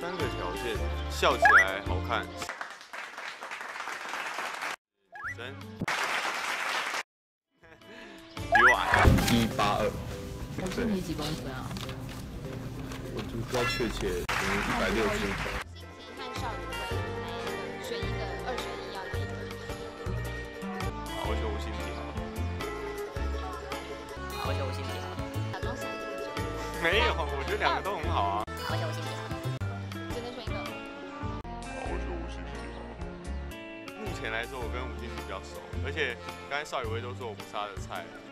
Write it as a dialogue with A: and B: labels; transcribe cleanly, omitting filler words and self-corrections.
A: 3个条件，笑起来好看。女生，比我矮，182。
B: 我是你几公分啊？
A: 我就不知道确切，可能160出头。
C: 和少宇的哪一个？选一个，2选1，要哪一个？
A: 好，我选吴心緹好了。
D: 好，我选吴心緹好了。
C: 假装想这个选。
A: 没有，我觉得2个都很好啊。
D: 好，我选吴心緹好了。
C: 只能选一个。
A: 好，我选吴心緹好了。目前来说，我跟吴心緹比较熟，而且刚才邵雨薇都说我不是她的菜。